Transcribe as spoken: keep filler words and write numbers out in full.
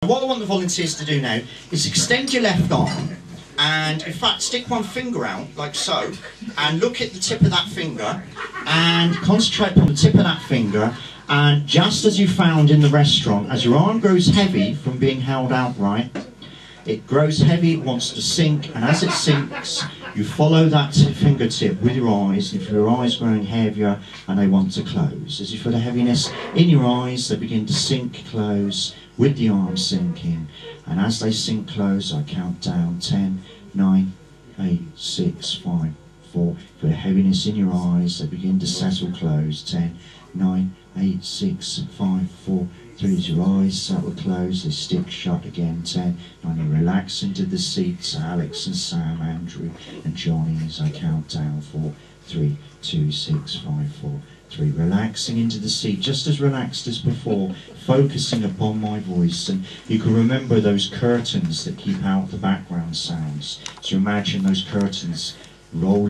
what I want the volunteers to do now is extend your left arm and in fact stick one finger out like so and look at the tip of that finger and concentrate on the tip of that finger, and just as you found in the restaurant, as your arm grows heavy from being held outright, it grows heavy, it wants to sink, and as it sinks you follow that fingertip with your eyes. If your eyes are growing heavier and they want to close, as you feel the heaviness in your eyes, they begin to sink, close with the arm sinking, and as they sink, close, I count down ten, nine, eight, six, five, four. Feel the heaviness in your eyes, they begin to settle, close, ten, nine, eight, six, five, four, three. As your eyes settle, close, they stick shut again, ten, nine. You relax into the seats, Alex and Sam, Andrew and Johnny, as I count down, four, three, two, six, five, four, three. Relaxing into the seat, just as relaxed as before, focusing upon my voice. And you can remember those curtains that keep out the background sounds. So imagine those curtains roll